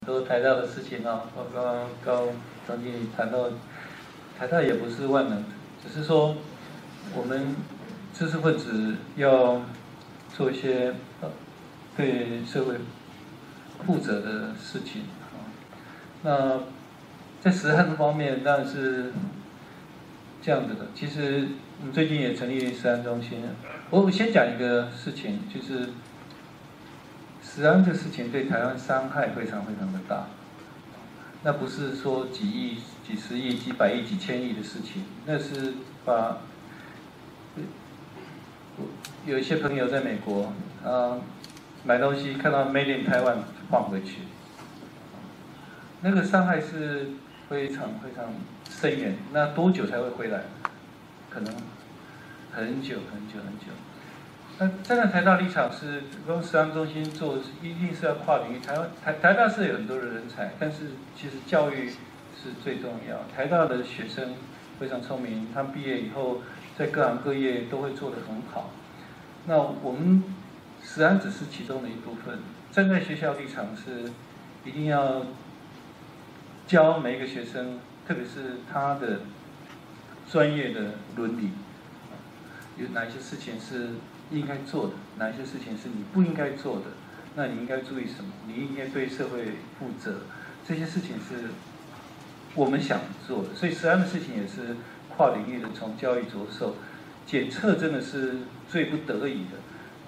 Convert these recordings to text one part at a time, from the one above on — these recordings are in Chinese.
多台大的事情啊，刚刚高总经理谈到，台大也不是万能的，只是说我们知识分子要做一些对社会负责的事情啊。那在实案方面当然是这样子的。其实我们最近也成立实案中心了。我先讲一个事情，就是食安这事情对台湾伤害非常非常的大。那不是说几亿、几十亿、几百亿、几千亿的事情，那是把有一些朋友在美国买东西看到 Made in Taiwan 放回去，那个伤害是非常非常深远。那多久才会回来？可能很久很久很久。那站在台大立场是，跟食安中心做，一定是要跨领域。台大是有很多的人才，但是其实教育是最重要。台大的学生非常聪明，他们毕业以后在各行各业都会做得很好。那我们食安只是其中的一部分。站在学校立场是，一定要教每一个学生，特别是他的专业的伦理，有哪一些事情是应该做的，哪一些事情是你不应该做的，那你应该注意什么？你应该对社会负责，这些事情是我们想做的。所以食安的事情也是跨领域的，从教育着手。检测真的是最不得已的。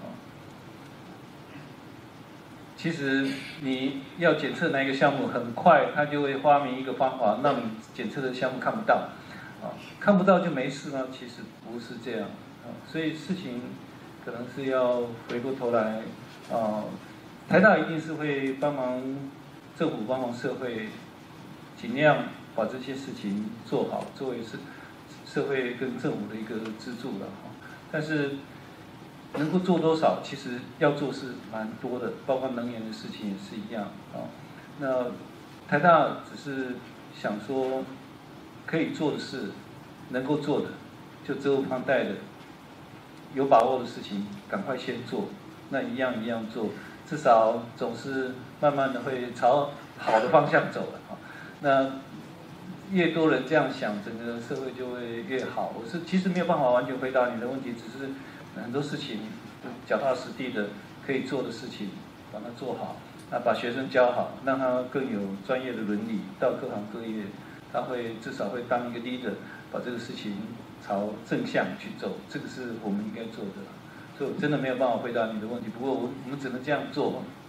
其实你要检测哪一个项目，很快他就会发明一个方法，让你检测的项目看不到，看不到就没事吗？其实不是这样，所以事情可能是要回过头来，台大一定是会帮忙政府、帮忙社会，尽量把这些事情做好，作为是社会跟政府的一个支柱了。但是能够做多少，其实要做是蛮多的，包括能源的事情也是一样啊。那台大只是想说，可以做的事，能够做的，就责无旁贷的，有把握的事情，赶快先做。那一样一样做，至少总是慢慢的会朝好的方向走了啊。那越多人这样想，整个社会就会越好。我是其实没有办法完全回答你的问题，只是很多事情脚踏实地的可以做的事情，把它做好，那把学生教好，让他更有专业的伦理，到各行各业，他会至少会当一个 leader， 把这个事情朝正向去走，这个是我们应该做的。所以我真的没有办法回答你的问题，不过我们只能这样做。